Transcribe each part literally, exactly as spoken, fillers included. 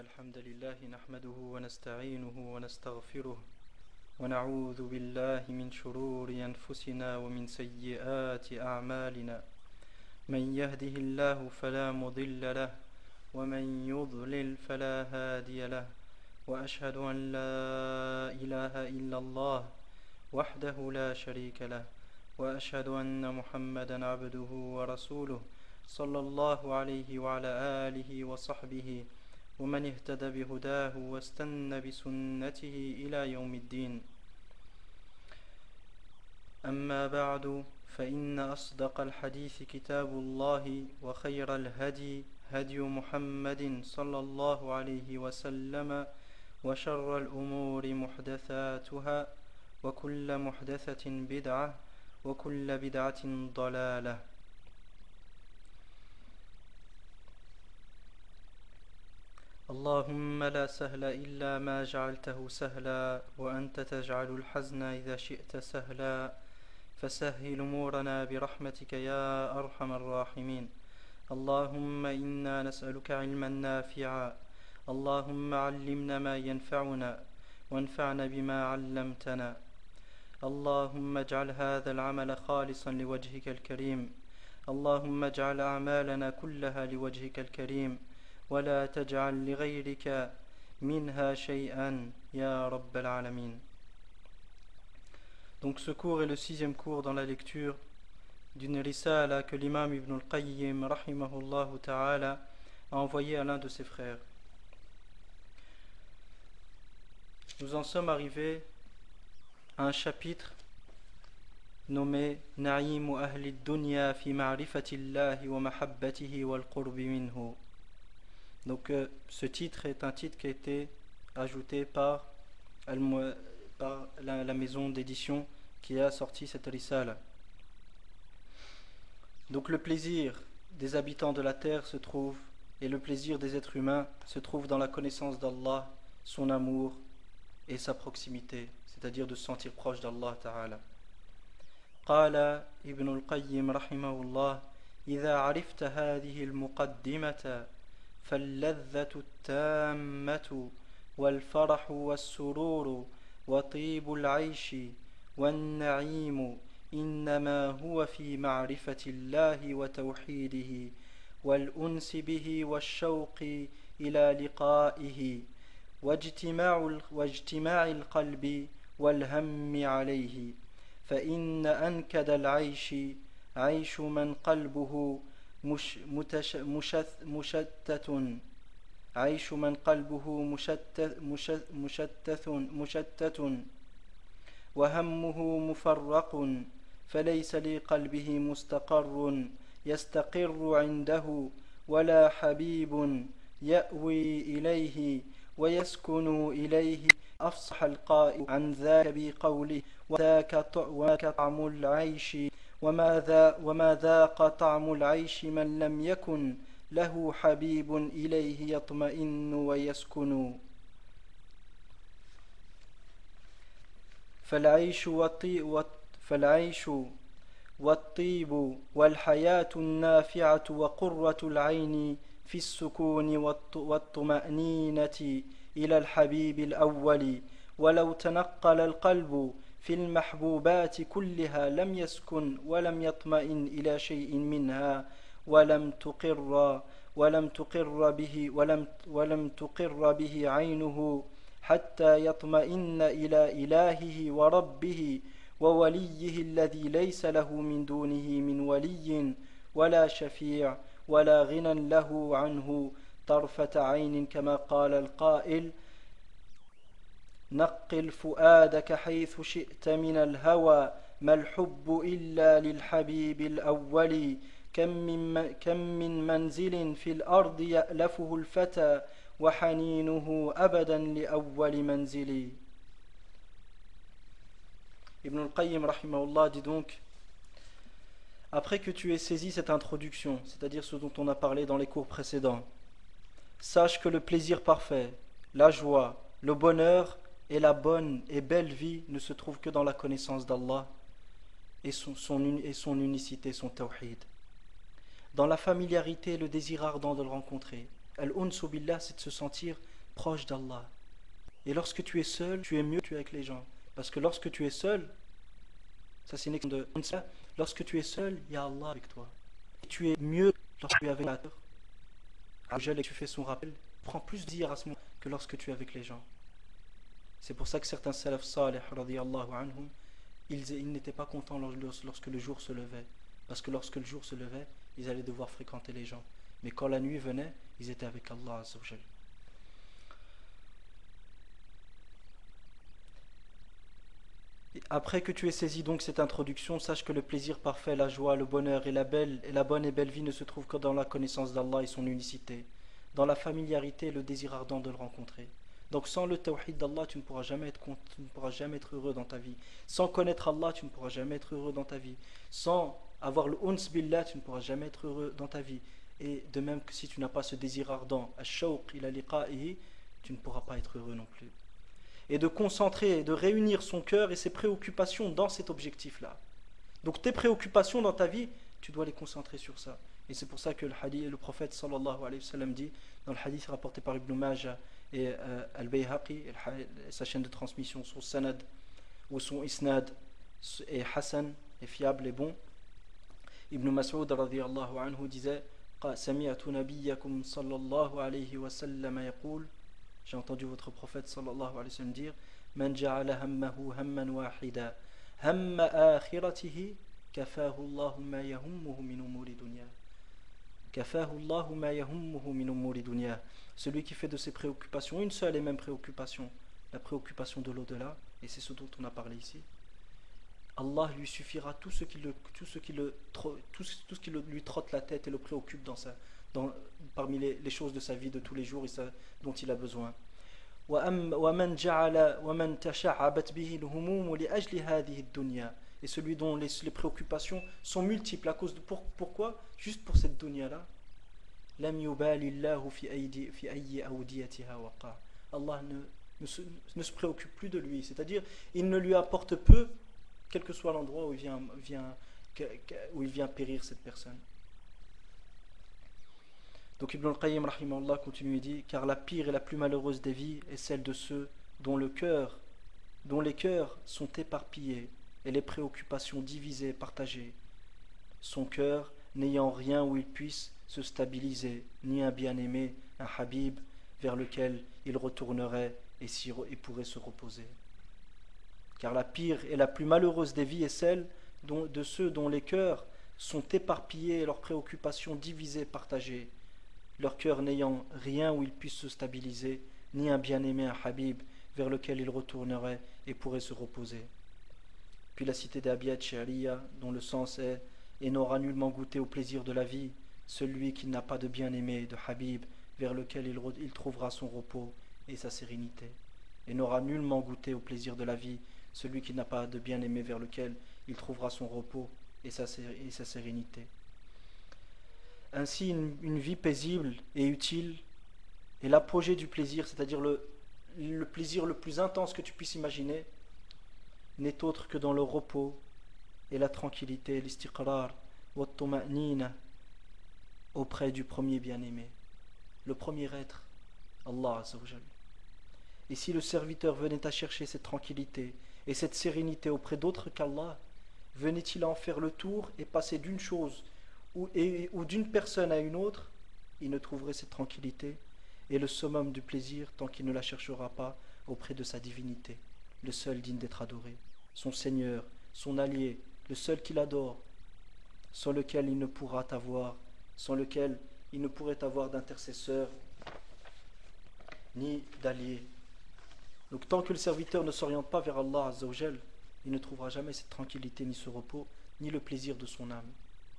الحمد لله نحمده ونستعينه ونستغفره ونعوذ بالله من شرور أنفسنا ومن سيئات أعمالنا من يهده الله فلا مضل له ومن يضلل فلا هادي له وأشهد أن لا إله إلا الله وحده لا شريك له وأشهد أن محمدا عبده ورسوله صلى الله عليه وعلى آله وصحبه ومن اهتدى بهداه واستنى بسنته إلى يوم الدين. أما بعد فإن أصدق الحديث كتاب الله وخير الهدي هدي محمد صلى الله عليه وسلم وشر الأمور محدثاتها وكل محدثة بدعة وكل بدعة ضلالة. اللهم لا سهل إلا ما جعلته سهلا وأنت تجعل الحزن إذا شئت سهلا فسهل أمورنا برحمتك يا أرحم الراحمين. اللهم إنا نسألك علما نافعا، اللهم علمنا ما ينفعنا وانفعنا بما علمتنا. اللهم اجعل هذا العمل خالصا لوجهك الكريم، اللهم اجعل أعمالنا كلها لوجهك الكريم ولا تجعل لغيرك منها شيئا يا رب العالمين. Donc ce cours est le sixième cours dans la lecture d'une risala que l'imam Ibn al-Qayyim rahimahullah ta'ala a envoyé à l'un de ses frères. Nous en sommes arrivés à un chapitre nommé Na'imu ahli dunya fi ma'rifatillahi wa mahabbatihi wal qurbi minhu. Donc euh, ce titre est un titre qui a été ajouté par, par la, la maison d'édition qui a sorti cette risala. Donc le plaisir des habitants de la terre se trouve, et le plaisir des êtres humains se trouve dans la connaissance d'Allah, son amour et sa proximité, c'est-à-dire de se sentir proche d'Allah Ta'ala. قال ابن القيم رحمه الله إذا عرفت هذه المقدمة فاللذة التامة والفرح والسرور وطيب العيش والنعيم إنما هو في معرفة الله وتوحيده والأنس به والشوق إلى لقائه واجتماع, واجتماع القلب والهم عليه. فإن أنكد العيش عيش من قلبه مش متش مشت مشتت عيش من قلبه مشتت مشتت مشتت وهمه مفرق فليس لقلبه مستقر يستقر عنده ولا حبيب يأوي إليه ويسكن إليه. أفصح القائل عن ذاك بقوله وذاك طعم العيش وما, وما ذاق طعم العيش من لم يكن له حبيب إليه يطمئن ويسكن. فالعيش والطيب, فالعيش والطيب والحياة النافعة وقرة العين في السكون والطمأنينة إلى الحبيب الأول. ولو تنقل القلب في المحبوبات كلها لم يسكن ولم يطمئن إلى شيء منها ولم تقر ولم تقر به ولم ولم تقر به عينه حتى يطمئن إلى إلهه وربه ووليه الذي ليس له من دونه من ولي ولا شفيع ولا غنى له عنه طرفة عين كما قال القائل نقل فؤادك حيث شئت من الهوى ما الحب إلا للحبيب الأول. كم من, كم من منزل في الأرض يألفه الفتى وحنينه أبدا لأول منزل. Ibn al-Qayyim rahimahullah dit donc, après que tu aies saisi cette introduction, c'est-à-dire ce dont on a parlé dans les cours précédents, sache que le plaisir parfait, la joie, le bonheur et la bonne et belle vie ne se trouvent que dans la connaissance d'Allah et son, son, et son unicité, son tawhid. Dans la familiarité et le désir ardent de le rencontrer, Al-unsu billah, c'est de se sentir proche d'Allah. Et lorsque tu es seul, tu es mieux que tu es avec les gens. Parce que lorsque tu es seul, ça c'est une expression de lorsque tu es seul, il y a Allah avec toi. Et tu es mieux lorsque tu es avec Allah. Et que tu fais son rappel, prends plus d'ir à ce moment que lorsque tu es avec les gens. C'est pour ça que certains salaf salih, radiyallahu anhum, ils, ils n'étaient pas contents lorsque le jour se levait. Parce que lorsque le jour se levait, ils allaient devoir fréquenter les gens. Mais quand la nuit venait, ils étaient avec Allah Azza wa Jal. Après que tu aies saisi donc cette introduction, sache que le plaisir parfait, la joie, le bonheur et la belle et la bonne et belle vie ne se trouvent que dans la connaissance d'Allah et son unicité, dans la familiarité et le désir ardent de le rencontrer. Donc sans le tawhid d'Allah, tu ne pourras jamais être tu ne pourras jamais être heureux dans ta vie. Sans connaître Allah, tu ne pourras jamais être heureux dans ta vie. Sans avoir le uns billah, tu ne pourras jamais être heureux dans ta vie. Et de même que si tu n'as pas ce désir ardent, ash-shawq ila liqa'ihi, tu ne pourras pas être heureux non plus. Et de concentrer, de réunir son cœur et ses préoccupations dans cet objectif-là. Donc tes préoccupations dans ta vie, tu dois les concentrer sur ça. Et c'est pour ça que le, hadith, le prophète sallallahu alayhi wa sallam dit, dans le hadith rapporté par Ibn Majah et euh, Al-Bayhaqi, sa chaîne de transmission, son sanad ou son isnad est Hassan, est fiable et bon. Ibn Mas'ud radiyallahu anhu disait, سمعت نبيكم صلى الله عليه وسلم يقول, j'ai entendu votre prophète sallallahu alayhi wa sallam dire, من جعل همه هما واحدا هم آخرته كفاه الله ما يهمه من أمور دنيا كفاه الله ما يهمه من أمور دنيا. Celui qui fait de ses préoccupations une seule et même préoccupation, la préoccupation de l'au-delà, et c'est ce dont on a parlé ici, Allah lui suffira tout ce qui, le, tout ce qui, le, tout, tout ce qui le, lui trotte la tête et le préoccupe dans sa, dans, parmi les, les choses de sa vie de tous les jours et ça, dont il a besoin. Et celui dont les, les préoccupations sont multiples à cause de pour, pourquoi juste pour cette dunya là. Allah ne, ne, se, ne se préoccupe plus de lui, c'est-à-dire il ne lui apporte peu, quel que soit l'endroit où il vient, vient, où il vient périr cette personne. Donc Ibn al-Qayyim rahimahullah continue et dit, car la pire et la plus malheureuse des vies est celle de ceux dont le cœur, dont les cœurs sont éparpillés et les préoccupations divisées, partagées. Son cœur n'ayant rien où il puisse se stabiliser, ni un bien-aimé, un habib vers lequel il retournerait et, et pourrait se reposer. Car la pire et la plus malheureuse des vies est celle dont, de ceux dont les cœurs sont éparpillés et leurs préoccupations divisées, partagées. Leur cœur n'ayant rien où ils puissent se stabiliser, ni un bien-aimé, un habib, vers lequel ils retourneraient et pourraient se reposer. Puis la cité d'Abiyat Shari'a, dont le sens est « Et n'aura nullement goûté au plaisir de la vie, celui qui n'a pas de bien-aimé, de habib, vers lequel il, il trouvera son repos et sa sérénité. Et n'aura nullement goûté au plaisir de la vie, celui qui n'a pas de bien-aimé, vers lequel il trouvera son repos et sa, et sa sérénité. » Ainsi, une, une vie paisible et utile est l'apogée du plaisir, c'est-à-dire le, le plaisir le plus intense que tu puisses imaginer, n'est autre que dans le repos et la tranquillité, l'istiqrar, wa tuma'nina, auprès du premier bien-aimé, le premier être, Allah Azza wa Jal. Et si le serviteur venait à chercher cette tranquillité et cette sérénité auprès d'autres qu'Allah, venait-il en faire le tour et passer d'une chose ou, et, ou d'une personne à une autre, il ne trouverait cette tranquillité et le summum du plaisir tant qu'il ne la cherchera pas auprès de sa divinité, le seul digne d'être adoré, son Seigneur, son allié, le seul qu'il adore, sans lequel il ne pourra avoir, sans lequel il ne pourrait avoir d'intercesseur ni d'allié. Donc tant que le serviteur ne s'oriente pas vers Allah Azza wa Jal, il ne trouvera jamais cette tranquillité, ni ce repos, ni le plaisir de son âme.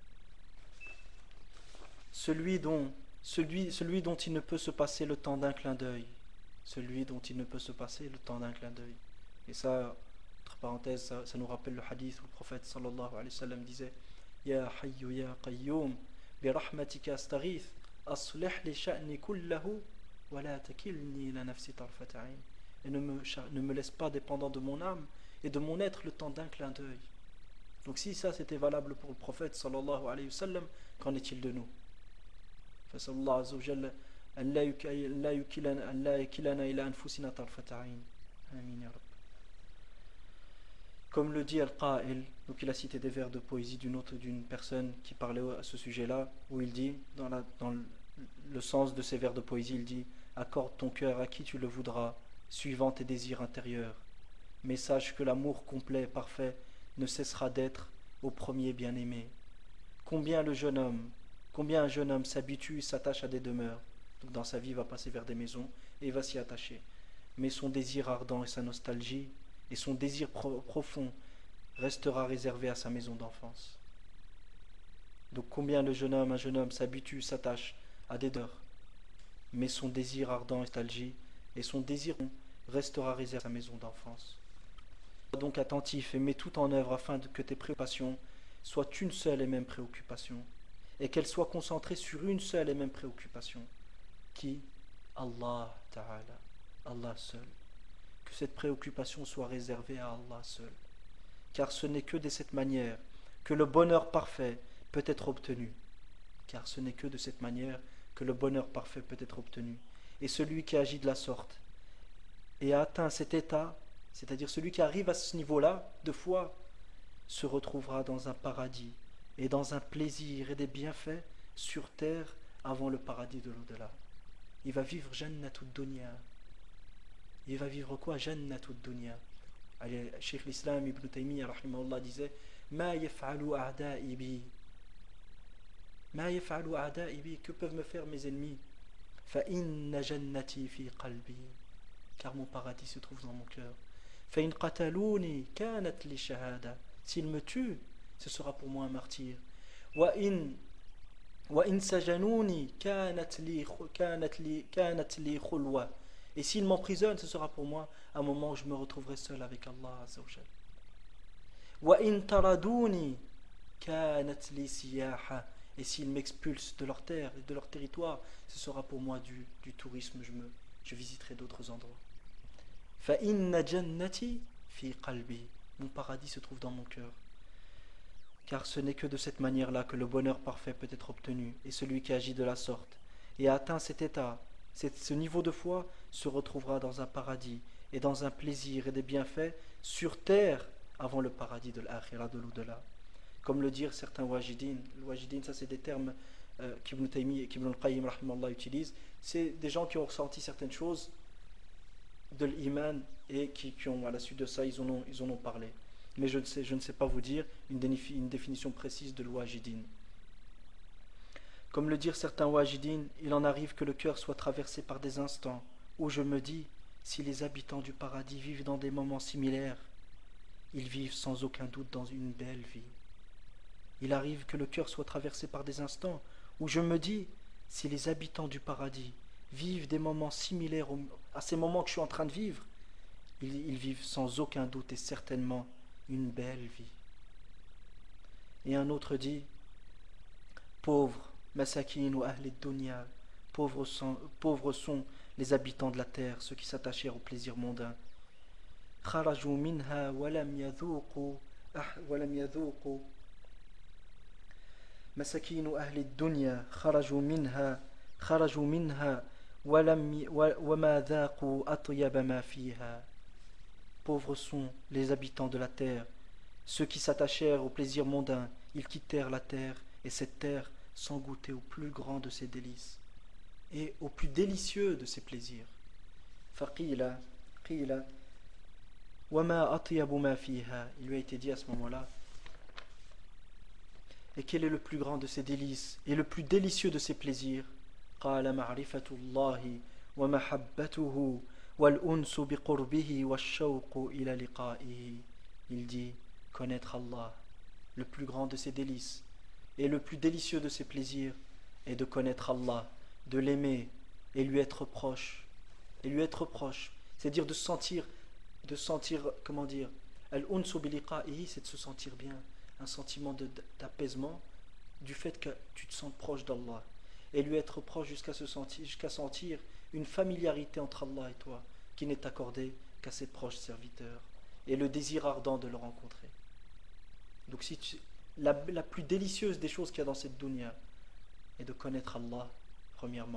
Celui dont, celui, celui dont il ne peut se passer le temps d'un clin d'œil, celui dont il ne peut se passer le temps d'un clin d'œil. Et ça, entre parenthèses, ça, ça nous rappelle le hadith où le prophète sallallahu alayhi wa sallam disait Ya hayyu ya qayyum bi rahmatika astaghith aslih li sha'ni kullahu wa la takilni ila nafsi tarfat 'ayn. Et ne me, ne me laisse pas dépendant de mon âme et de mon être le temps d'un clin d'œil. Donc si ça c'était valable pour le prophète sallallahu alayhi wa sallam, qu'en est-il de nous? فسأل الله عز وجل أن لا يك- أن لا يكلنا أن لا يكلنا إلى أنفسنا طرفة عين. آمين يا رب. Comme le dit Al-Qa'il, donc il a cité des vers de poésie d'une autre d'une personne qui parlait à ce sujet-là, où il dit, dans, la, dans le, le sens de ces vers de poésie, il dit: accorde ton cœur à qui tu le voudras, suivant tes désirs intérieurs. Mais sache que l'amour complet, parfait, ne cessera d'être au premier bien-aimé. Combien le jeune homme, combien un jeune homme s'habitue et s'attache à des demeures. Donc dans sa vie, il va passer vers des maisons et il va s'y attacher. Mais son désir ardent et sa nostalgie et son désir pro- profond restera réservé à sa maison d'enfance. Donc combien le jeune homme, un jeune homme s'habitue, s'attache à des demeures, mais son désir ardent et nostalgie et son désir restera réservé à sa maison d'enfance. Sois donc attentif et mets tout en œuvre afin que tes préoccupations soient une seule et même préoccupation, et qu'elles soient concentrées sur une seule et même préoccupation, qui? Allah Ta'ala, Allah seul. Que cette préoccupation soit réservée à Allah seul, car ce n'est que de cette manière que le bonheur parfait peut être obtenu, car ce n'est que de cette manière que le bonheur parfait peut être obtenu. Et celui qui agit de la sorte et a atteint cet état, c'est-à-dire celui qui arrive à ce niveau-là de foi, se retrouvera dans un paradis et dans un plaisir et des bienfaits sur terre avant le paradis de l'au-delà. Il va vivre Jannatud Dunya. Il va vivre quoi? Jannatud Dunya. Cheikh l'Islam Ibn Taymiyyah rahimahullah disait: Ma yaf'alu a'da'i bi. Ma yaf'alu a'da'i bi. Que peuvent me faire mes ennemis? Fa inna jannati fi qalbi. Car mon paradis se trouve dans mon cœur. Fa in qataluni kanat li shahada. S'ils me tuent, ce sera pour moi un martyr. Wa in wa in sajanuni kanat li kanat li kanat li khulwa. Et s'ils m'emprisonnent, ce sera pour moi un moment où je me retrouverai seul avec Allah Azza wa Jal. Wa in taraduni kanat li siyaha. Et s'ils m'expulsent de leur terre et de leur territoire, ce sera pour moi du, du tourisme, je, me, je visiterai d'autres endroits. Fa inna jannati fi qalbi. Mon paradis se trouve dans mon cœur. Car ce n'est que de cette manière-là que le bonheur parfait peut être obtenu. Et celui qui agit de la sorte et a atteint cet état, ce niveau de foi, se retrouvera dans un paradis et dans un plaisir et des bienfaits sur terre avant le paradis de l'akhira, de l'au-delà. Comme le dirent certains wajidin. Le wajidin, ça c'est des termes euh, qu'Ibn Taymiyyah et qu'Ibn al-Qayyim rahimallah utilisent. C'est des gens qui ont ressenti certaines choses de l'iman et qui, qui ont, à la suite de ça, ils en ont, ils en ont parlé. Mais je ne sais, je ne sais pas vous dire une, défi, une définition précise de l'wajidin. Comme le dirent certains wajidin, il en arrive que le cœur soit traversé par des instants où je me dis, si les habitants du paradis vivent dans des moments similaires, ils vivent sans aucun doute dans une belle vie. Il arrive que le cœur soit traversé par des instants où je me dis, si les habitants du paradis vivent des moments similaires à ces moments que je suis en train de vivre, ils, ils vivent sans aucun doute et certainement une belle vie. Et un autre dit, pauvres, masakin ou ahli dunya, pauvres sont, pauvres sont les habitants de la terre, ceux qui s'attachèrent au plaisir mondain. Kharaju minha walam yadhuqu walam yadhuqu masakin ahli dunya kharaju minha kharaju minha walam wama dhaqu atyaba ma fiha. Pauvres sont les habitants de la terre, ceux qui s'attachèrent au plaisir mondain, ils quittèrent la terre et cette terre sans goûter au plus grand de ses délices et au plus délicieux de ses plaisirs. Faqila qila wama atyabu ma fiha. Il lui a été dit à ce moment-là, et quel est le plus grand de ses délices et le plus délicieux de ses plaisirs? Qala ma'rifatullahi wa mahabbatuhu wal unsu bi qurbihi wash-shawqu ila liqa'ihi. Il dit connaître Allah, le plus grand de ses délices et le plus délicieux de ses plaisirs est de connaître Allah, de l'aimer et lui être proche. Et lui être proche, c'est-à-dire de sentir, de sentir, comment dire, al-unsu bi liqa'ihi, c'est de se sentir bien, un sentiment de, d'apaisement du fait que tu te sens proche d'Allah. Et lui être proche jusqu'à se sentir, jusqu'à sentir une familiarité entre Allah et toi qui n'est accordée qu'à ses proches serviteurs. Et le désir ardent de le rencontrer. Donc si tu, la, la plus délicieuse des choses qu'il y a dans cette dunya est de connaître Allah, premièrement,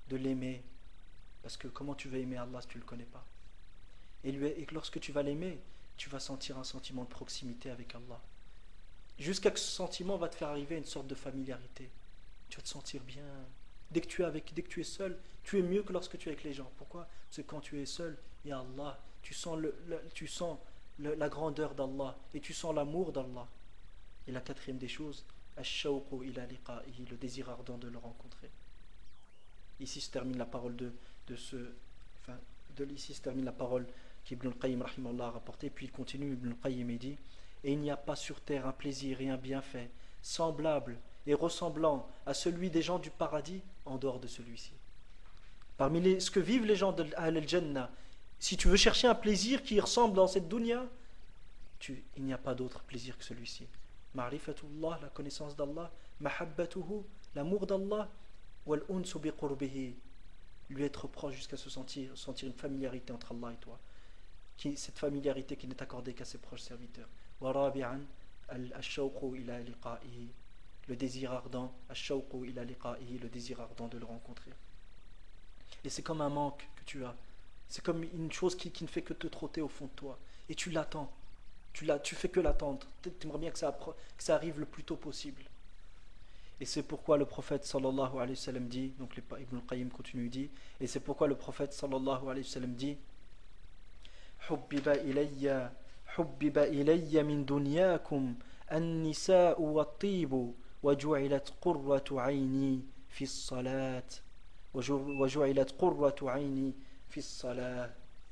de l'aimer. Parce que comment tu vas aimer Allah si tu ne le connais pas? Et, lui, et lorsque tu vas l'aimer, tu vas sentir un sentiment de proximité avec Allah. Jusqu'à que ce sentiment va te faire arriver à une sorte de familiarité. Tu vas te sentir bien. Dès que tu es, avec, dès que tu es seul, tu es mieux que lorsque tu es avec les gens. Pourquoi? Parce que quand tu es seul, il y a Allah. Tu sens, le, le, tu sens le, la grandeur d'Allah et tu sens l'amour d'Allah. Et la quatrième des choses, ash-shawqu ila liqa'ihi, le désir ardent de le rencontrer. Ici se termine la parole de, de ce. Enfin, de, ici se termine la parole qu'Ibn al-Qayyim rahimahullah a rapportée. Puis il continue, Ibn al-Qayyim et dit: et il n'y a pas sur terre un plaisir et un bienfait semblable et ressemblant à celui des gens du paradis en dehors de celui-ci. Parmi les, ce que vivent les gens de Al-Jannah, si tu veux chercher un plaisir qui ressemble dans cette dunya, tu, il n'y a pas d'autre plaisir que celui-ci. Ma'rifatullah, la connaissance d'Allah, mahabbatuhu, l'amour d'Allah, wal unsu bi qurbihi, lui être proche jusqu'à se sentir, sentir une familiarité entre Allah et toi. Qui, cette familiarité qui n'est accordée qu'à ses proches serviteurs. Wa rabi'an al-shawqu ila liqa'ihi, le désir ardent, al-shawqu ila liqa'ihi, le désir ardent de le rencontrer. Et c'est comme un manque que tu as. C'est comme une chose qui, qui ne fait que te trotter au fond de toi. Et tu l'attends. Tu la, tu fais que l'attendre. Tu aimerais bien que ça, que ça arrive le plus tôt possible. Et c'est pourquoi le prophète sallallahu alayhi wa sallam dit, donc Ibn al-Qayyim continue dit, et c'est pourquoi le prophète sallallahu alayhi wa sallam dit: حبب إلي حبب إلي من دنياكم النساء والطيب وجعلت قرة عيني في الصلاة وجعلت قرة عيني في الصلاة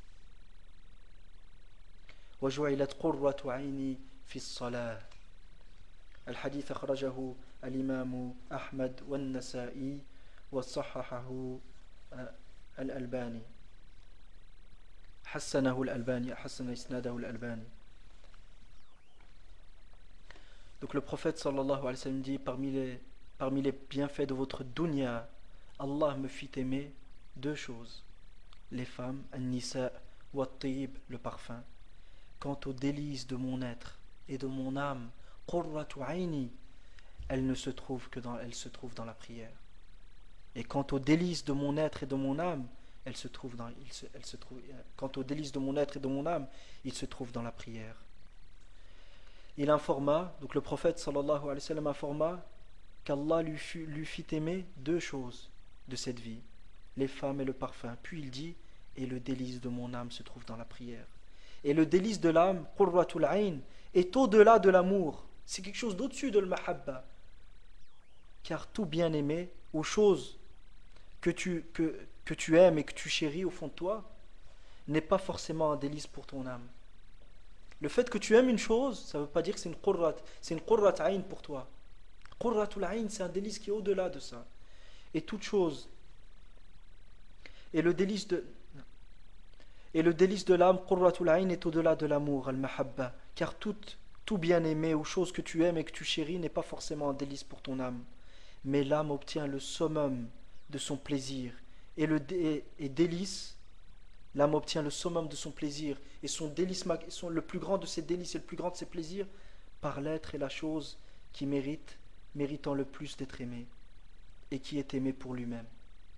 وجعلت قرة عيني في الصلاة. الحديث أخرجه الإمام أحمد والنسائي وصححه الألباني حسنه الألباني حسن إسناده الألباني. Donc le prophète sallallahu alayhi wa sallam dit: parmi les, parmi les bienfaits de votre dunya, Allah me fit aimer deux choses, les femmes, an-nisa wa at-tayyib, le parfum. Quant aux délices de mon être et de mon âme, qurratu ayni, elle ne se trouve que dans, elle se trouve dans la prière. Et quant aux délices de mon être et de mon âme, elle se trouve dans, il se, elle se trouve, quant aux délices de mon être et de mon âme, il se trouve dans la prière. Il informa, donc le prophète sallallahu alayhi wa sallam informa qu'Allah lui, fut, lui fit aimer deux choses de cette vie, les femmes et le parfum. Puis il dit: et le délice de mon âme se trouve dans la prière. Et le délice de l'âme, qurratul ayn, est au-delà de l'amour. C'est quelque chose d'au-dessus de l'mahabba. Car tout bien-aimé, ou chose que tu, que, que tu aimes et que tu chéris au fond de toi, n'est pas forcément un délice pour ton âme. Le fait que tu aimes une chose, ça ne veut pas dire que c'est une qurrat, c'est une qurrat ayn pour toi. Qurratul ayn, c'est un délice qui est au-delà de ça. Et toute chose, et le délice de, et le délice de l'âme, qurratul ayn, est au-delà de l'amour, al-mahabba, car tout, tout bien-aimé ou chose que tu aimes et que tu chéris n'est pas forcément un délice pour ton âme. Mais l'âme obtient le summum de son plaisir, et le dé, et délice, l'âme obtient le summum de son plaisir, et son délice, son, le plus grand de ses délices et le plus grand de ses plaisirs, par l'être et la chose qui mérite, méritant le plus d'être aimé, et qui est aimé pour lui-même.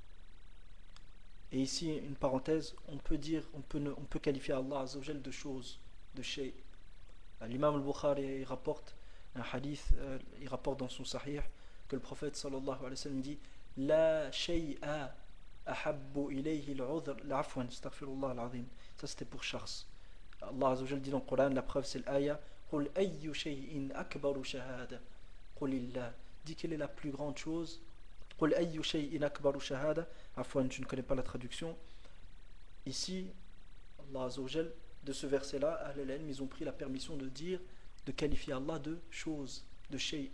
Et ici, une parenthèse, on peut dire, on peut, on peut qualifier Allah Azza wa Jal de choses, de shay. L'imam al-Bukhari rapporte un hadith, euh, il rapporte dans son sahih que le prophète sallallahu alayhi wa sallam dit: La shay'a ahabbu ilayhi al-'udhr, l'afwan, astaghfirullah al-'azim. Ça c'était pour Shars. Allah Azza wa Jal dit dans le Coran, la preuve c'est l'aya: Qul ayyu shay'in akbaru shahada. Qulillah. Dit quelle est la plus grande chose. Qul ayyu shay'in akbaru shahada. Afwan, je ne connais pas la traduction. Ici, Allah Azza wa Jal, de ce verset-là, Ahl-al-Ilm, ils ont pris la permission de dire, de qualifier Allah de chose, de shay'.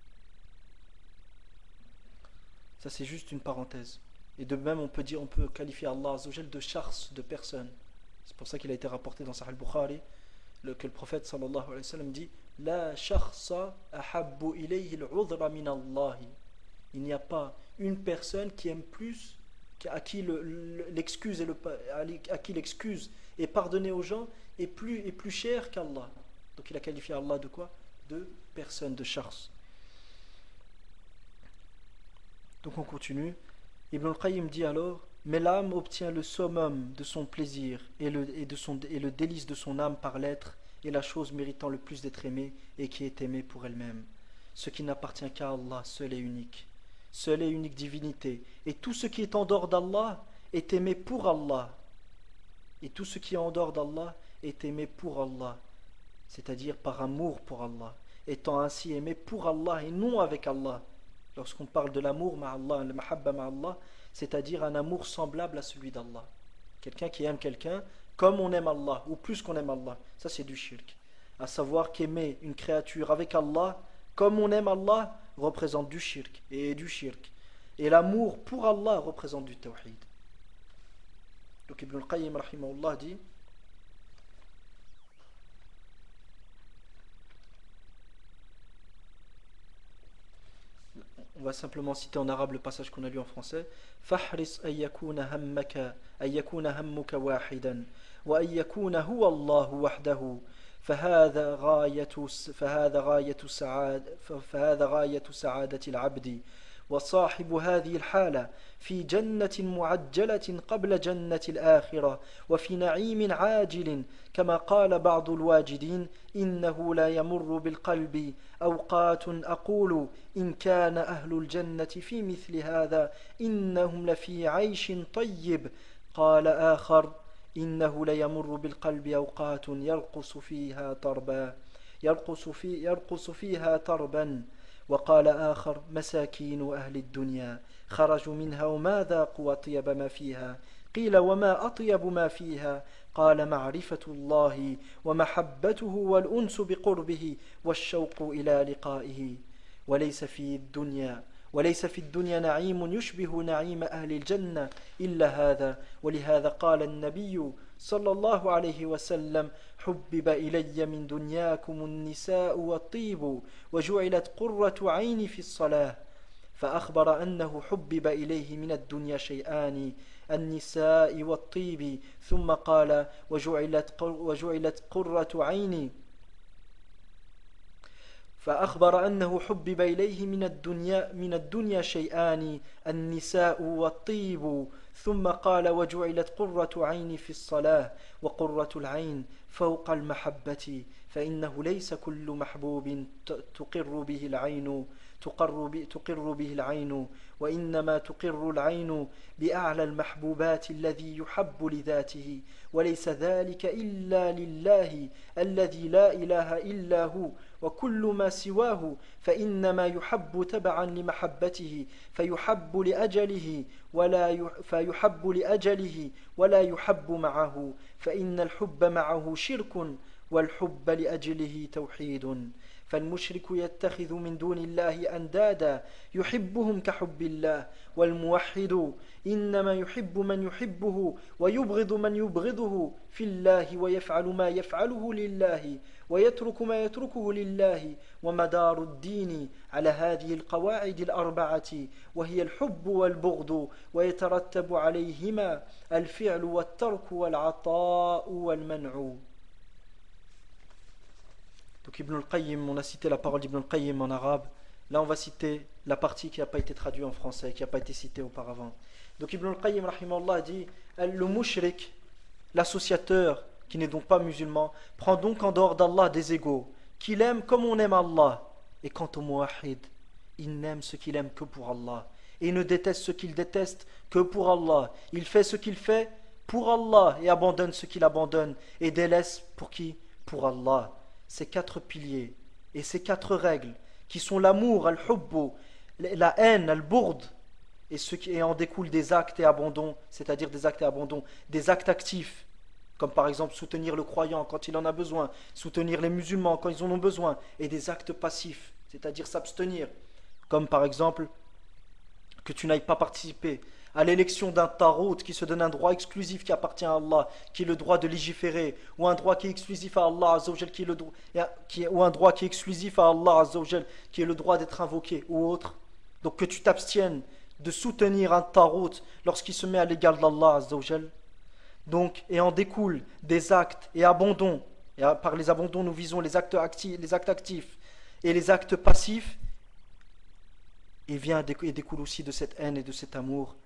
Ça c'est juste une parenthèse. Et de même on peut dire, on peut qualifier Allah Azza wa Jal de shars, de personne. C'est pour ça qu'il a été rapporté dans Sahih al-Bukhari le, que le prophète sallallahu alayhi wa sallam dit: La sharsa ahabbu ilayhi al-'udhra min Allah. Il n'y a pas une personne qui aime plus, à qui le, le, l'excuse et le, à qui l'excuse et pardonner aux gens est plus, est plus cher qu'Allah. Donc il a qualifié Allah de quoi? De personne, de shars. Donc on continue. Ibn al-Qayyim dit alors, mais l'âme obtient le summum de son plaisir et le, et de son, et le délice de son âme par l'être est la chose méritant le plus d'être aimée et qui est aimée pour elle-même. Ce qui n'appartient qu'à Allah, seul et unique. Seule et unique divinité. Et tout ce qui est en dehors d'Allah est aimé pour Allah. Et tout ce qui est en dehors d'Allah est aimé pour Allah. C'est-à-dire par amour pour Allah. Étant ainsi aimé pour Allah et non avec Allah. Lorsqu'on parle de l'amour ma'Allah, le mahabba ma'Allah, c'est-à-dire un amour semblable à celui d'Allah. Quelqu'un qui aime quelqu'un comme on aime Allah, ou plus qu'on aime Allah. Ça c'est du shirk. À savoir qu'aimer une créature avec Allah, comme on aime Allah, représente du shirk et du shirk. Et l'amour pour Allah représente du tawhid. Donc Ibn al-Qayyim rahimahullah dit, on va simplement citer en arabe le passage qu'on a lu en français. فَحْرِصْ أَن يَكُونَ هَمَّكَ أَن يَكُونَ هَمُّكَ وَاحِدًا وَأَن يَكُونَ هُوَ اللَّهُ وَحْدَهُ فهذا غاية فهذا غاية سعادة فهذا غاية سعادة العبد وصاحب هذه الحالة في جنة معجلة قبل جنة الآخرة وفي نعيم عاجل كما قال بعض الواجدين إنه لا يمر بالقلب أوقات أقول إن كان أهل الجنة في مثل هذا إنهم لفي عيش طيب قال آخر إنه ليمر بالقلب أوقات يرقص فيها تربا يرقص في يرقص فيها تربا وقال آخر مساكين أهل الدنيا خرجوا منها وما ذاقوا أطيب ما فيها قيل وما أطيب ما فيها قال معرفة الله ومحبته والأنس بقربه والشوق إلى لقائه وليس في الدنيا وليس في الدنيا نعيم يشبه نعيم أهل الجنة إلا هذا ولهذا قال النبي صلى الله عليه وسلم حبب إلي من دنياكم النساء والطيب وجعلت قرة عيني في الصلاة فأخبر أنه حبب إليه من الدنيا شيئان النساء والطيب ثم قال وجعلت, وجعلت قرة عيني فأخبر أنه حبب إليه من الدنيا من الدنيا شيئان النساء والطيب ثم قال وجعلت قرة عيني في الصلاة وقرة العين فوق المحبة فإنه ليس كل محبوب تقر به العين تقر, تقر به العين وإنما تقر العين بأعلى المحبوبات الذي يحب لذاته وليس ذلك إلا لله الذي لا إله إلا هو وكل ما سواه فإنما يحب تبعا لمحبته فيحب لأجله ولا فيحب لأجله ولا يحب معه فإن الحب معه شرك والحب لأجله توحيد فالمشرك يتخذ من دون الله أندادا يحبهم كحب الله والموحد إنما يحب من يحبه ويبغض من يبغضه في الله ويفعل ما يفعله لله ويترك ما يتركه لله ومدار الدين على هذه القواعد الأربعة وهي الحب والبغض ويترتب عليهما الفعل والترك والعطاء والمنع. Donc Ibn al-Qayyim, on a cité la parole d'Ibn al-Qayyim en arabe. Là on va citer la partie qui n'a pas été traduite en français, qui n'a pas été citée auparavant. Donc Ibn al-Qayyim rahimahullah dit le mushrik, l'associateur qui n'est donc pas musulman, prend donc en dehors d'Allah des égaux, qu'il aime comme on aime Allah. Et quant au muwahhid, il n'aime ce qu'il aime que pour Allah. Et il ne déteste ce qu'il déteste que pour Allah. Il fait ce qu'il fait pour Allah et abandonne ce qu'il abandonne et délaisse pour qui? Pour Allah. Ces quatre piliers et ces quatre règles qui sont l'amour, al-hubbu, la haine, al-bourd, et ce qui en découle des actes et abandons, c'est-à-dire des actes et abandons, des actes actifs, comme par exemple soutenir le croyant quand il en a besoin, soutenir les musulmans quand ils en ont besoin, et des actes passifs, c'est-à-dire s'abstenir, comme par exemple que tu n'ailles pas participer à l'élection d'un tarout qui se donne un droit exclusif qui appartient à Allah, qui est le droit de légiférer, ou un droit qui est exclusif à Allah Azzawajal, qui est le droit, qui est, ou un droit qui est exclusif à Allah Azzawajal, qui est le droit d'être invoqué, ou autre. Donc que tu t'abstiennes de soutenir un tarout lorsqu'il se met à l'égal d'Allah Azzawajal. Donc, et en découle des actes et abandons, et par les abandons nous visons les actes actifs, les actes actifs et les actes passifs, et vient et découle aussi de cette haine et de cet amour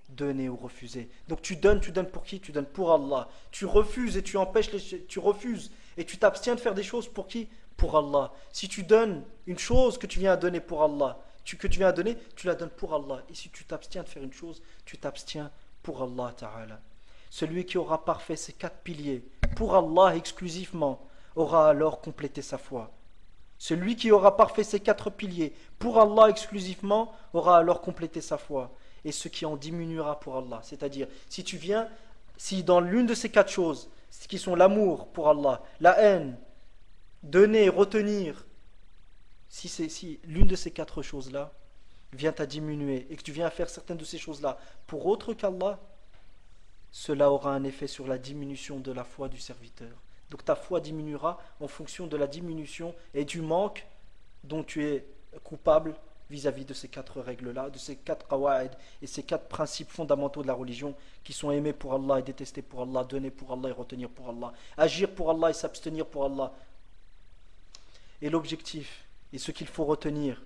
donner ou refuser. Donc tu donnes, tu donnes pour qui? Tu donnes pour Allah. Tu refuses et tu empêches les, tu refuses et tu t'abstiens de faire des choses pour qui? Pour Allah. Si tu donnes une chose que tu viens à donner pour Allah, tu, que tu viens à donner, tu la donnes pour Allah. Et si tu t'abstiens de faire une chose, tu t'abstiens pour Allah Ta'ala. Celui qui aura parfait ces quatre piliers pour Allah exclusivement aura alors complété sa foi. Celui qui aura parfait ces quatre piliers pour Allah exclusivement aura alors complété sa foi. Et ce qui en diminuera pour Allah, c'est-à-dire si tu viens, si dans l'une de ces quatre choses, qui sont l'amour pour Allah, la haine, donner, retenir, si, c'est, si l'une de ces quatre choses-là vient à diminuer et que tu viens à faire certaines de ces choses-là pour autre qu'Allah, cela aura un effet sur la diminution de la foi du serviteur. Donc ta foi diminuera en fonction de la diminution et du manque dont tu es coupable vis-à-vis de ces quatre règles-là, de ces quatre qawa'id et ces quatre principes fondamentaux de la religion qui sont aimés pour Allah et détestés pour Allah, donnés pour Allah et retenir pour Allah, agir pour Allah et s'abstenir pour Allah. Et l'objectif, et ce qu'il faut retenir,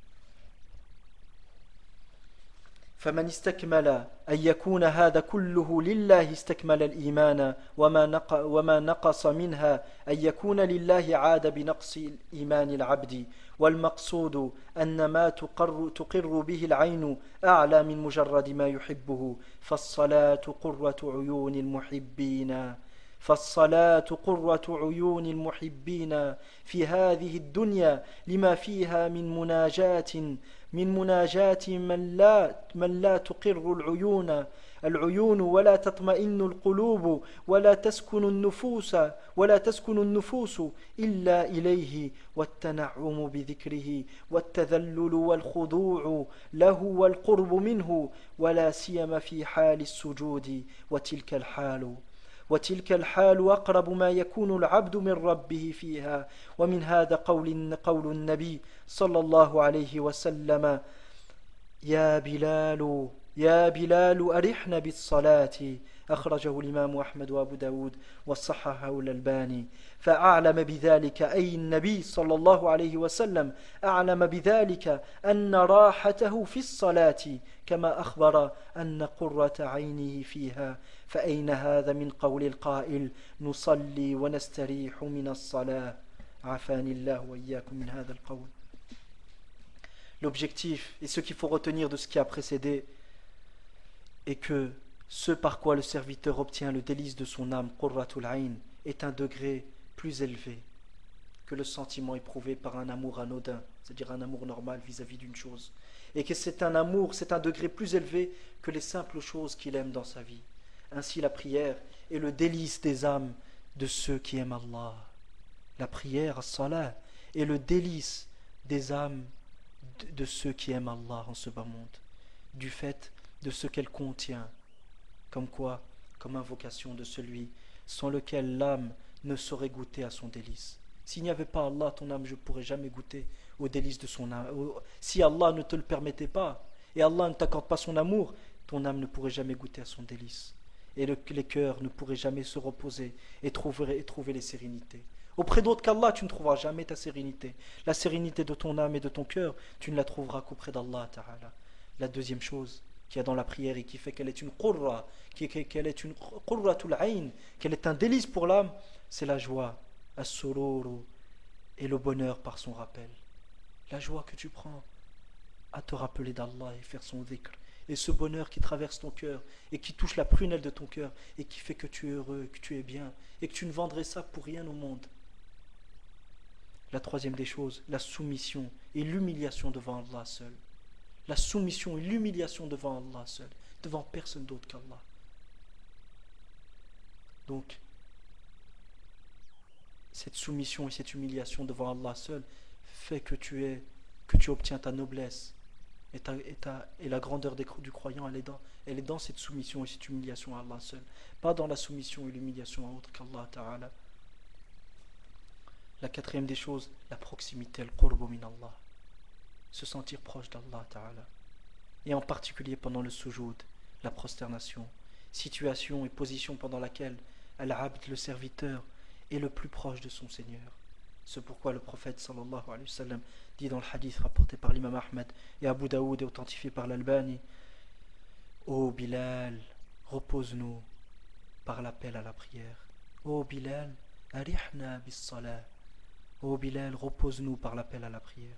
فمن استكمل أن يكون هذا كله لله استكمل الإيمان وما نق وما نقص منها أن يكون لله عاد بنقص إيمان العبد والمقصود أن ما تقر, تقر به العين أعلى من مجرد ما يحبه فالصلاة قرة عيون المحبين فالصلاة قرة عيون المحبين في هذه الدنيا لما فيها من مناجاة من مناجاة من لا من لا تقر العيون العيون ولا تطمئن القلوب ولا تسكن النفوس ولا تسكن النفوس إلا إليه والتنعم بذكره والتذلل والخضوع له والقرب منه ولا سيما في حال السجود وتلك الحال وتلك الحال أقرب ما يكون العبد من ربه فيها ومن هذا قول قول النبي صلى الله عليه وسلم يا بلال يا بلال أرحنا بالصلاة أخرجه الإمام أحمد وأبو داود وصححه الألباني فأعلم بذلك أي النبي صلى الله عليه وسلم أعلم بذلك أن راحته في الصلاة كما أخبر أن قرة عينه فيها فأين هذا من قول القائل نصلي ونستريح من الصلاة عافاني الله وإياكم من هذا القول. L'objectif et ce qu'il faut retenir de ce qui a précédé est que ce par quoi le serviteur obtient le délice de son âme, Qurratul Ayn, est un degré plus élevé que le sentiment éprouvé par un amour anodin, c'est-à-dire un amour normal vis-à-vis d'une chose. Et que c'est un amour, c'est un degré plus élevé que les simples choses qu'il aime dans sa vie. Ainsi la prière est le délice des âmes de ceux qui aiment Allah. La prière, as-salah, est le délice des âmes de, de ceux qui aiment Allah en ce bas monde, du fait de ce qu'elle contient. Comme quoi? Comme invocation de celui sans lequel l'âme ne saurait goûter à son délice. S'il n'y avait pas Allah, ton âme ne pourrait jamais goûter au délice de son âme. Si Allah ne te le permettait pas, et Allah ne t'accorde pas son amour, ton âme ne pourrait jamais goûter à son délice. Et le, les cœurs ne pourraient jamais se reposer et trouver, et trouver les sérénités. Auprès d'autre qu'Allah, tu ne trouveras jamais ta sérénité. La sérénité de ton âme et de ton cœur, tu ne la trouveras qu'auprès d'Allah Ta'ala. La deuxième chose qu'il y a dans la prière et qui fait qu'elle est une qurra, qu'elle est une qurratul ayn, qu'elle est un délice pour l'âme, c'est la joie, as-sururu, et le bonheur par son rappel. La joie que tu prends à te rappeler d'Allah et faire son dhikr. Et ce bonheur qui traverse ton cœur et qui touche la prunelle de ton cœur et qui fait que tu es heureux, que tu es bien et que tu ne vendrais ça pour rien au monde. La troisième des choses, la soumission et l'humiliation devant Allah seul. La soumission et l'humiliation devant Allah seul, devant personne d'autre qu'Allah. Donc, cette soumission et cette humiliation devant Allah seul fait que tu, es, que tu obtiens ta noblesse. Et, ta, et, ta, et la grandeur des, du croyant, elle est, dans, elle est dans cette soumission et cette humiliation à Allah seul. Pas dans la soumission et l'humiliation à autre qu'Allah Ta'ala. La quatrième des choses, la proximité, al-qurbu min Allah. Se sentir proche d'Allah Ta'ala. Et en particulier pendant le sujoud, la prosternation. Situation et position pendant laquelle al-abd, le serviteur, est le plus proche de son Seigneur. C'est pourquoi le prophète sallallahu alayhi wa sallam dit dans le hadith rapporté par l'imam Ahmed et Abu Daoud et authentifié par l'Albani: Ô Bilal, repose-nous par l'appel à la prière. Ô Bilal, arihna bis salah. Ô Bilal, repose-nous par l'appel à la prière.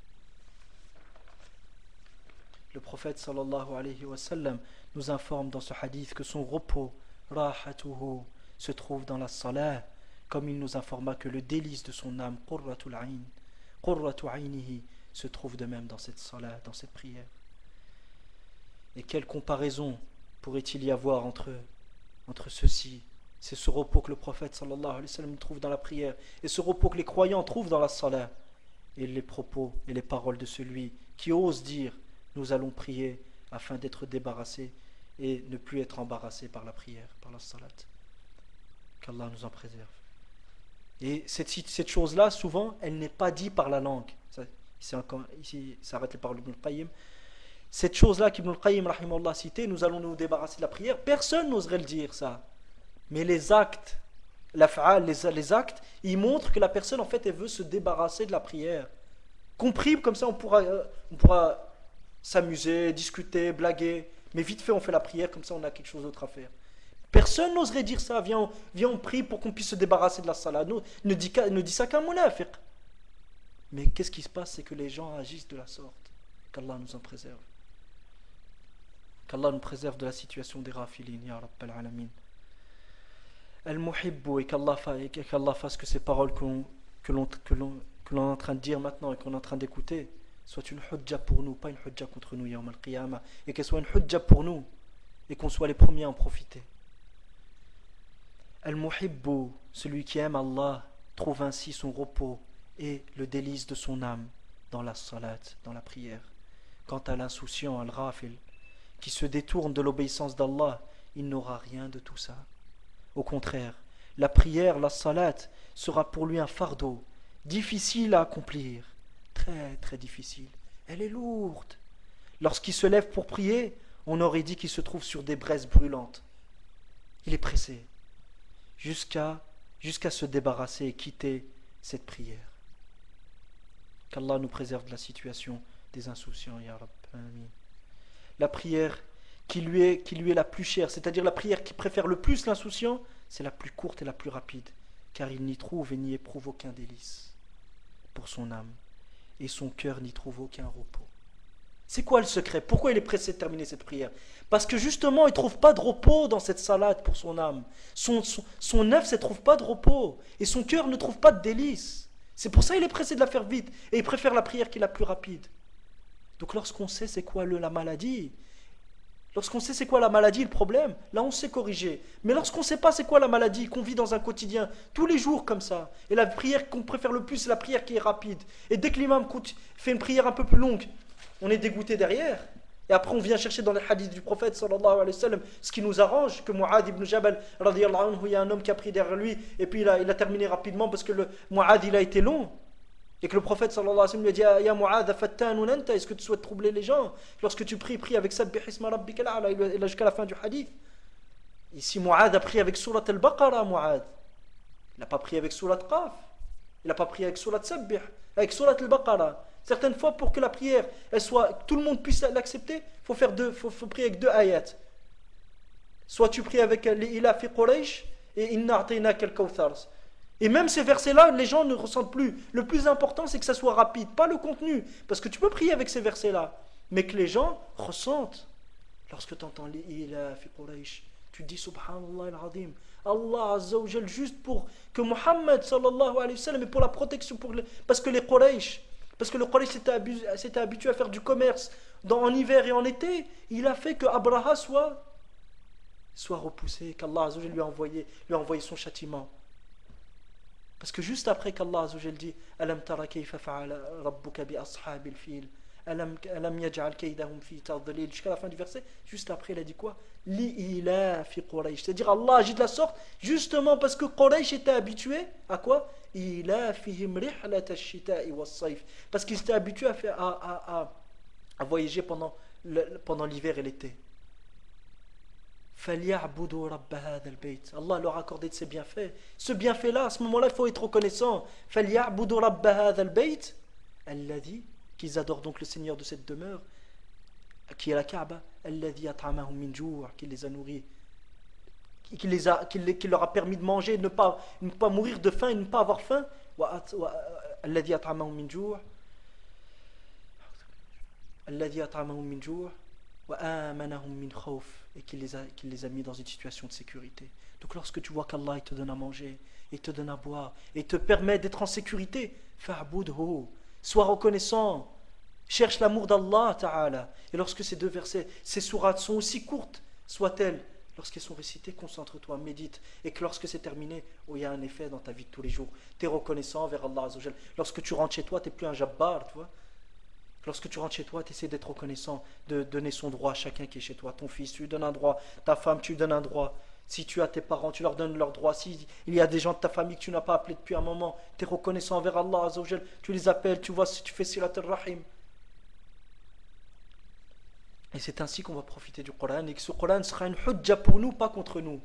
Le prophète sallallahu alayhi wa sallam nous informe dans ce hadith que son repos, rahatuhu, se trouve dans la salah, comme il nous informa que le délice de son âme, qurratul ayn, qurratu aynihi, se trouve de même dans cette salah, dans cette prière. Et quelle comparaison pourrait-il y avoir entre, entre ceci? C'est ce repos que le prophète sallallahu alayhi wa sallam trouve dans la prière, et ce repos que les croyants trouvent dans la salah, et les propos et les paroles de celui qui ose dire nous allons prier afin d'être débarrassés et ne plus être embarrassés par la prière, par la salat. Qu'Allah nous en préserve. Et cette, cette chose-là, souvent, elle n'est pas dite par la langue. Ça, ici, encore, ici, ça arrête les paroles d'Ibn al-Qayyim. Cette chose-là qu'Ibn al-Qayyim rahimahullah cité, nous allons nous débarrasser de la prière, personne n'oserait le dire ça. Mais les actes, l'af'al, les, les actes, ils montrent que la personne, en fait, elle veut se débarrasser de la prière. Compris, comme ça, on pourra, on pourra s'amuser, discuter, blaguer, mais vite fait, on fait la prière, comme ça, on a quelque chose d'autre à faire. Personne n'oserait dire ça. Viens, on, viens, on prie pour qu'on puisse se débarrasser de la salat. Ne, ne, dit, ne dit ça qu'un munafiq. Mais qu'est-ce qui se passe? C'est que les gens agissent de la sorte. Qu'Allah nous en préserve. Qu'Allah nous préserve de la situation des rafilin, ya Rabbal Alamin. Al-Muhibbu, et qu'Allah qu'Allah fasse que ces paroles que l'on, que, l'on, que, l'on, que l'on est en train de dire maintenant et qu'on est en train d'écouter soit une hujja pour nous, pas une hujja contre nous, yawm al-qiyamah, et qu'elle soit une hujja pour nous et qu'on soit les premiers à en profiter. Al-Muhibbu, celui qui aime Allah, trouve ainsi son repos et le délice de son âme dans la salat, dans la prière. Quant à l'insouciant, al-Ghafil, qui se détourne de l'obéissance d'Allah, il n'aura rien de tout ça. Au contraire, la prière, la salat, sera pour lui un fardeau, difficile à accomplir, très très difficile. Elle est lourde. Lorsqu'il se lève pour prier, on aurait dit qu'il se trouve sur des braises brûlantes. Il est pressé, jusqu'à jusqu'à se débarrasser et quitter cette prière. Qu'Allah nous préserve de la situation des insouciants, ya Rabb. Amin. La prière qui lui est, qui lui est la plus chère, c'est-à-dire la prière qui préfère le plus l'insouciant, c'est la plus courte et la plus rapide, car il n'y trouve et n'y éprouve aucun délice pour son âme, et son cœur n'y trouve aucun repos. C'est quoi le secret? Pourquoi il est pressé de terminer cette prière? Parce que justement, il ne trouve pas de repos dans cette salade pour son âme. Son, son, son œuf ne trouve pas de repos, et son cœur ne trouve pas de délice. C'est pour ça qu'il est pressé de la faire vite, et il préfère la prière qui est la plus rapide. Donc lorsqu'on sait c'est quoi le, la maladie, lorsqu'on sait c'est quoi la maladie, le problème, là on sait corriger. Mais lorsqu'on ne sait pas c'est quoi la maladie, qu'on vit dans un quotidien, tous les jours comme ça, et la prière qu'on préfère le plus, c'est la prière qui est rapide. Et dès que l'imam fait une prière un peu plus longue, on est dégoûté derrière. Et après on vient chercher dans les hadiths du prophète sallallahu alayhi wa sallam ce qui nous arrange, que Mu'adh ibn Jabal, radiyallahu anhu, il y a un homme qui a pris derrière lui, et puis il a, il a terminé rapidement parce que le Mu'adh il a été long. Et que le prophète sallallahu alayhi wa sallam lui a dit Ya Mu'adh, fattanun anta, est-ce que tu souhaites troubler les gens? Lorsque tu pries, prie avec Sabbih isma rabbika al-a'la, il a jusqu'à la fin du hadith. Ici Mu'adh a pris avec Surat al-Baqarah, Mu'adh. Il n'a pas pris avec Surat Qaf. Il n'a pas pris avec Surat Sabbih, avec Surat al-Baqarah. Certaines fois, pour que la prière, elle soit, que tout le monde puisse l'accepter, il faut faire deux, faut, faut prier avec deux ayats. Soit tu pries avec l'Ila fi Quraysh et Inna a'taynaka al-Kawthar. Et même ces versets-là, les gens ne ressentent plus. Le plus important, c'est que ça soit rapide, pas le contenu. Parce que tu peux prier avec ces versets-là, mais que les gens ressentent. Lorsque tu entends l'Ila fi Quraysh, tu dis Subhanallah al-Azim. Allah Azza wa Jal, juste pour que Muhammad sallallahu alayhi wa sallam, et pour la protection, pour le, parce que les Quraysh, parce que le Quraysh s'était habitué à faire du commerce dans, en hiver et en été, il a fait que Abraha soit, soit repoussé, qu'Allah Azza wa Jal lui a envoyé, lui a envoyé son châtiment. Parce que juste après qu'Allah Azza wa Jal dit Alam tara kayfa fa'ala rabbuka bi ashabil fil Alam, alam yaj'al kaydahum fi tadlil, jusqu'à la fin du verset, juste après il a dit quoi? Li ila fi Quraysh, c'est-à-dire Allah agit de la sorte justement parce que Quraysh était habitué à quoi? Ila fihim rihlat ash-shita'i was-sayf, parce qu'ils étaient habitués à, faire, à, à, à, à voyager pendant, le, pendant l'hiver et l'été. فَلْيَعْبُدُوا رَبَّ هَذَا الْبَيْتِ, Allah leur a accordé de ses bienfaits. Ce bienfait-là, à ce moment-là, il faut être reconnaissant. فَلْيَعْبُدُوا رَبَّ هَذَا الْبَيْتِ الَّذِي, qu'ils adorent donc le Seigneur de cette demeure, qui est la Kaaba, alladhi at'amahum min ju', qui les a nourris, qui, les a, qui, les, qui leur a permis de manger, de ne pas, ne pas mourir de faim et ne pas avoir faim. Alladhi at'amahum min ju', alladhi at'amahum min ju', wa amanahum min khawf, et qui les a, qui les a mis dans une situation de sécurité. Donc lorsque tu vois qu'Allah te donne à manger, il te donne à boire, et te permet d'être en sécurité, fa'budhu, sois reconnaissant, cherche l'amour d'Allah Ta'ala. Et lorsque ces deux versets, ces sourates sont aussi courtes soient-elles, lorsqu'elles sont récitées, concentre-toi, médite, et que lorsque c'est terminé, oh, il y a un effet dans ta vie de tous les jours. Tu es reconnaissant vers Allah Azzawajal. Lorsque tu rentres chez toi, tu n'es plus un jabbar, tu vois. Lorsque tu rentres chez toi, tu essaies d'être reconnaissant, de donner son droit à chacun qui est chez toi. Ton fils, tu lui donnes un droit, ta femme, tu lui donnes un droit. Si tu as tes parents, tu leur donnes leurs droits. S'il y a des gens de ta famille que tu n'as pas appelés depuis un moment, tu es reconnaissant envers Allah Azzawajal, tu les appelles, tu vois si tu fais silat al-rahim. Et c'est ainsi qu'on va profiter du Coran, et que ce Coran sera une hujja pour nous, pas contre nous.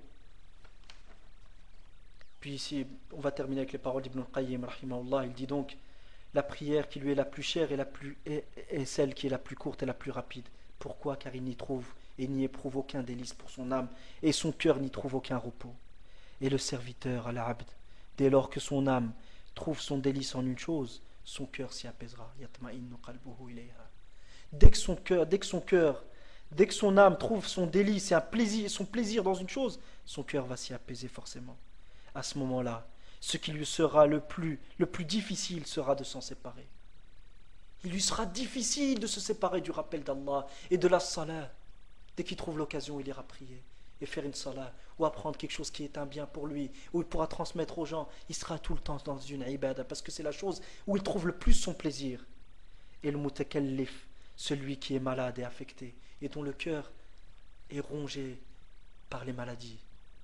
Puis ici, on va terminer avec les paroles d'Ibn al-Qayyim, rahimahullah. Il dit donc, la prière qui lui est la plus chère est, la plus, est, est celle qui est la plus courte et la plus rapide. Pourquoi? Car il n'y trouve et n'y éprouve aucun délice pour son âme, et son cœur n'y trouve aucun repos. Et le serviteur, al-abd, dès lors que son âme trouve son délice en une chose, son cœur s'y apaisera. Yatma'innu qalbuhu ilayha. Dès que son cœur, dès que son cœur, dès que son âme trouve son délice et un plaisir, son plaisir dans une chose, son cœur va s'y apaiser forcément. À ce moment-là, ce qui lui sera le plus, le plus difficile sera de s'en séparer. Il lui sera difficile de se séparer du rappel d'Allah et de la salat. Dès qu'il trouve l'occasion, il ira prier et faire une salat ou apprendre quelque chose qui est un bien pour lui, où il pourra transmettre aux gens. Il sera tout le temps dans une ibada parce que c'est la chose où il trouve le plus son plaisir. Et le mutakallif, celui qui est malade et affecté et dont le cœur est rongé par les maladies,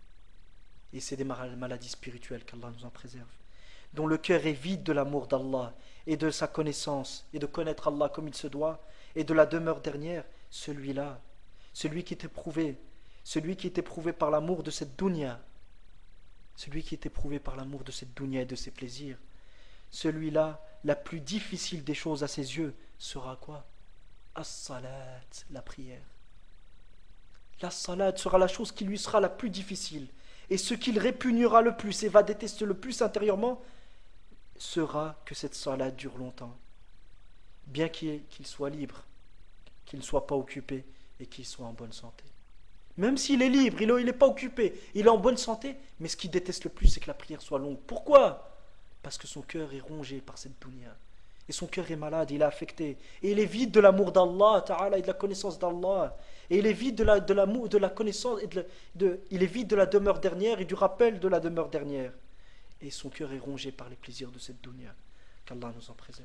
et c'est des maladies spirituelles qu'Allah nous en préserve, dont le cœur est vide de l'amour d'Allah et de sa connaissance et de connaître Allah comme il se doit et de la demeure dernière, celui-là, celui qui est éprouvé, celui qui est éprouvé par l'amour de cette dunya, celui qui est éprouvé par l'amour de cette dunya et de ses plaisirs, celui-là, la plus difficile des choses à ses yeux sera quoi? As-salat, la prière. La salat sera la chose qui lui sera la plus difficile. Et ce qu'il répugnera le plus et va détester le plus intérieurement sera que cette salat dure longtemps. Bien qu'il qu'il soit libre, qu'il ne soit pas occupé et qu'il soit en bonne santé. Même s'il est libre, il n'est pas occupé, il est en bonne santé, mais ce qu'il déteste le plus, c'est que la prière soit longue. Pourquoi? Parce que son cœur est rongé par cette dunya. Et son cœur est malade, il est affecté. Et il est vide de l'amour d'Allah Ta'ala et de la connaissance d'Allah. Et il est vide de la, de l'amour, de la connaissance, et de, de, il est vide de la demeure dernière et du rappel de la demeure dernière. Et son cœur est rongé par les plaisirs de cette dunya. Qu'Allah nous en préserve.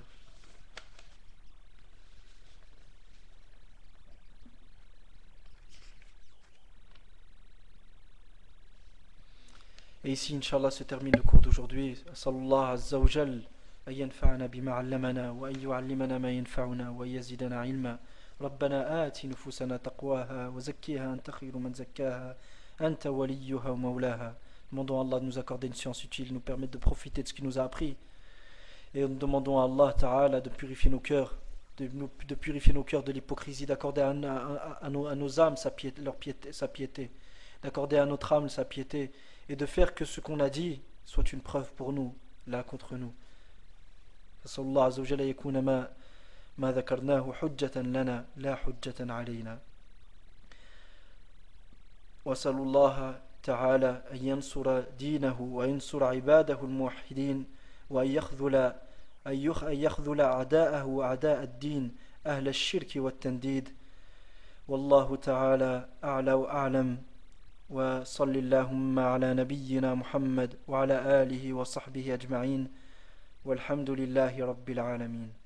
Et ici, Inch'Allah, se termine le cours d'aujourd'hui. Sallallahu Azza wa Jal أن ينفعنا بما علمنا وأن يعلمنا ما ينفعنا وأن يزيدنا علما ربنا آت نفوسنا تقواها وزكيها أنت خير من زكاها أنت وليها ومولاها. Demandons à Allah de nous accorder une science utile, nous permettre de profiter de ce qu'il nous a appris. Et nous demandons à Allah Ta'ala de purifier nos cœurs, de, nous, de purifier nos cœurs de l'hypocrisie, d'accorder à, à, à, nos, à nos âmes sa piété, leur piété, sa piété, d'accorder à notre âme sa piété, et de faire que ce qu'on a dit soit une preuve pour nous, là contre nous. فصلى الله عز وجل يكون ما ما ذكرناه حجة لنا لا حجة علينا. وصلى الله تعالى أن ينصر دينه وينصر عباده الموحدين وأن يخذل أن يخذل أعداءه وأعداء الدين أهل الشرك والتنديد. والله تعالى أعلى وأعلم. وصل اللهم على نبينا محمد وعلى آله وصحبه أجمعين. والحمد لله رب العالمين.